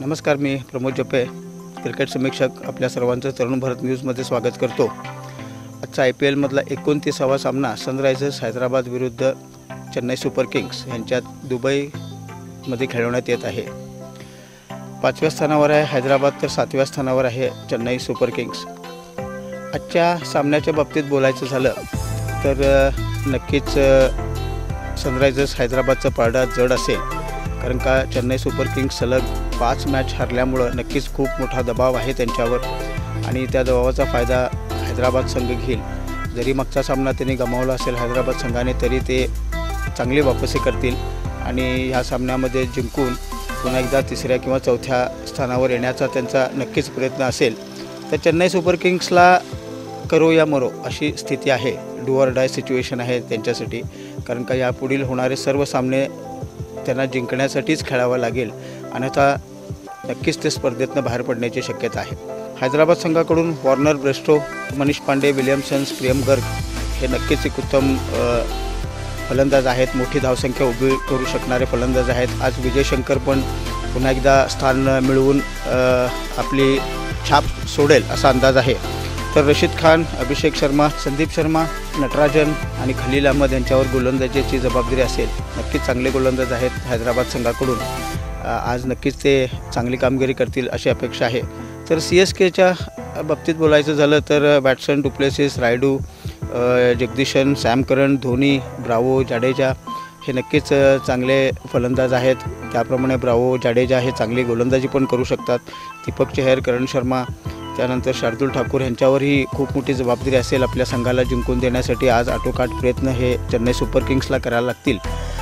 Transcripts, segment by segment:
नमस्कार, मी प्रमोद जपे, क्रिकेट समीक्षक. आपल्या सर्वांचं तरुण भारत न्यूजमध्ये स्वागत करतो. आजचा IPL मधला 29वा सामना सनरायझर्स हैदराबाद विरुद्ध चेन्नई सुपर किंग्स यांच्यात दुबईमध्ये खेळवण्यात येत आहे. 5व्या स्थानावर आहे हैदराबाद, तर 7व्या स्थानावर आहे चेन्नई सुपर किंग्स. आजच्या सामन्याच्या बाबतीत बोलायचं झालं तर नक्कीच सनरायझर्स हैदराबादचं पारडा जड असेल, कारण का चेन्नई सुपर किंग्स सलग 5 मॅच हरल्यामुळं नक्कीच खूप मोठा दबाव आहे त्यांच्यावर आणि त्या दबावाचा फायदा हैदराबाद संघ घेईल. जरी मागचा सामना त्यांनी गमावला असेल हैदराबाद संघाने, तरी ते चांगली वापसी करतील आणि ह्या सामन्यामध्ये जिंकून पुन्हा एकदा 3ऱ्या किंवा 4थ्या स्थानावर येण्याचा त्यांचा नक्कीच प्रयत्न असेल. तर चेन्नई सुपर किंग्सला करो या मरो अशी स्थिती आहे, डू ऑर डाय सिच्युएशन आहे त्यांच्यासाठी, कारण का यापुढील होणारे सर्व सामने त्यांना जिंकण्यासाठीच खेळावं लागेल, अन्यथा नक्कीच ते स्पर्धेतनं बाहेर पडण्याची शक्यता आहे. हैदराबाद संघाकडून Warner, Bairstow, Manish Pandey, Williamson, Priyam Garg हे नक्कीच एक उत्तम फलंदाज आहेत, मोठी धावसंख्या उभी करू शकणारे फलंदाज आहेत. आज विजय शंकर पण पुन्हा एकदा स्थान मिळवून आपली छाप सोडेल असा अंदाज आहे. तर रशीद खान, अभिषेक शर्मा, संदीप शर्मा, नटराजन आणि खलील अहमद यांच्यावर गोलंदाजीची जबाबदारी असेल. नक्कीच चांगले गोलंदाज आहेत हैदराबाद संघाकडून. आज नक्कीच ते चांगली कामगिरी करतील अशी अपेक्षा आहे. तर CSKच्या बाबतीत बोलायचं झालं तर Watson, Du Plessis, Rayudu, Jagadeesan, Sam Curran, Dhoni, Bravo, Jadeja हे नक्कीच चांगले फलंदाज आहेत. त्याप्रमाणे ब्रावो, जाडेजा हे चांगली गोलंदाजी पण करू शकतात. दीपक चहर, करण शर्मा, त्यानंतर शार्दुल ठाकूर यांच्यावरही खूप मोठी जबाबदारी असेल आपल्या संघाला जिंकून देण्यासाठी. आज आटोकाट प्रयत्न हे चेन्नई सुपर किंग्सला करायला लागतील.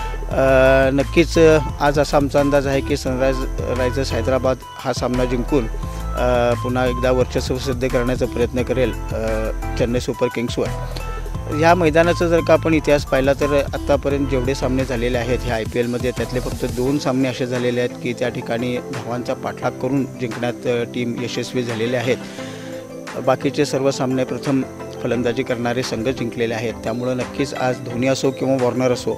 नक्कीच आज असा आमचा अंदाज आहे की सनरायझर्स हैदराबाद हा सामना जिंकून पुन्हा एकदा वर्चस्व सिद्ध करण्याचा प्रयत्न करेल चेन्नई सुपर किंग्सवर. ह्या मैदानाचा जर का आपण इतिहास पाहिला तर आत्तापर्यंत जेवढे सामने झालेले आहेत ह्या IPLमध्ये, त्यातले फक्त 2 सामने असे झालेले आहेत की त्या ठिकाणी धावांचा पाठलाग करून जिंकण्यात टीम यशस्वी झालेले आहेत. बाकीचे सर्व सामने प्रथम फलंदाजी करणारे संघ जिंकलेले आहेत. त्यामुळं नक्कीच आज धोनी असो किंवा वॉर्नर असो,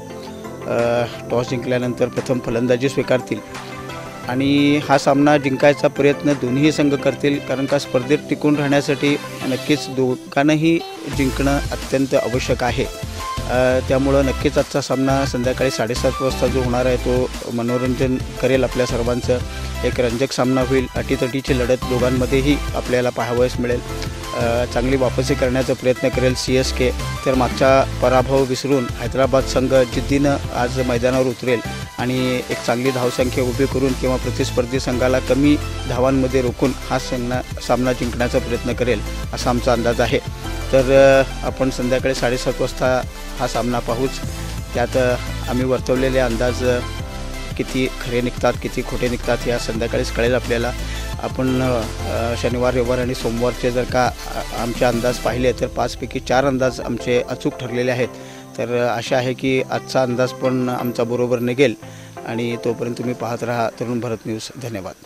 टॉस जिंकल्यानंतर प्रथम फलंदाजी स्वीकारतील आणि हा सामना जिंकायचा प्रयत्न दोन्ही संघ करतील, कारण का स्पर्धेत टिकून राहण्यासाठी नक्कीच दोघांनाही जिंकणं अत्यंत आवश्यक आहे. त्यामुळं नक्कीच आजचा सामना संध्याकाळी 7:30 वाजता जो होणार आहे तो मनोरंजन करेल आपल्या सर्वांचं. एक रंजक सामना होईल, अटीतटीची लढत दोघांमध्येही आपल्याला पाहावयास मिळेल. चांगली वापसी करण्याचा प्रयत्न करेल CSK. तर मागचा पराभव विसरून हैदराबाद संघ जिद्दीनं आज मैदानावर उतरेल आणि एक चांगली धावसंख्या उभी करून किंवा प्रतिस्पर्धी संघाला कमी धावांमध्ये रोखून हा सामना जिंकण्याचा प्रयत्न करेल असा आमचा अंदाज आहे. तर आपण संध्याकाळी 7:30 वाजता हा सामना पाहूच. त्यात आम्ही वर्तवलेले अंदाज किती खरे निघतात, किती खोटे निघतात या संध्याकाळीच कळेल आपल्याला. आपण शनिवार, रविवार आणि सोमवारचे जर का आमचे अंदाज पाहिले तर 5 पैकी 4 अंदाज आमचे अचूक ठरलेले आहेत. तर आशा आहे की आजचा अंदाज पण आमचा बरोबर निघेल आणि तोपर्यंत तुम्ही पाहत राहा तरुण भारत न्यूज. धन्यवाद.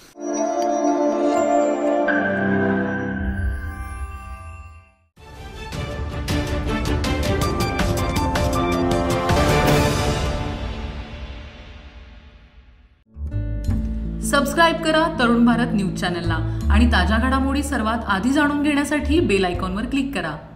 सबस्क्राईब करा तरुण भारत न्यूज चॅनलला आणि ताज्या घडामोडी सर्वात आधी जाणून घेण्यासाठी बेल आयकॉनवर क्लिक करा.